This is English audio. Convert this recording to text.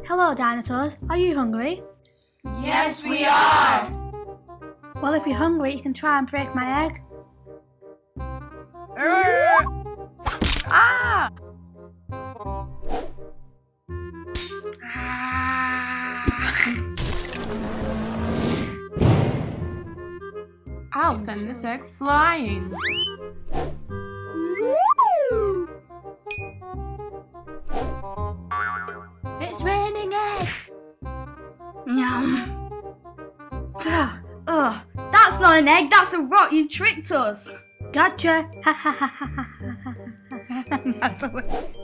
Hello, dinosaurs. Are you hungry? Yes, we are! Well, if you're hungry, you can try and break my egg. Ah! I'll send this egg flying. It's raining eggs! Yum. Ugh, that's not an egg, that's a rock, you tricked us! Gotcha! That's a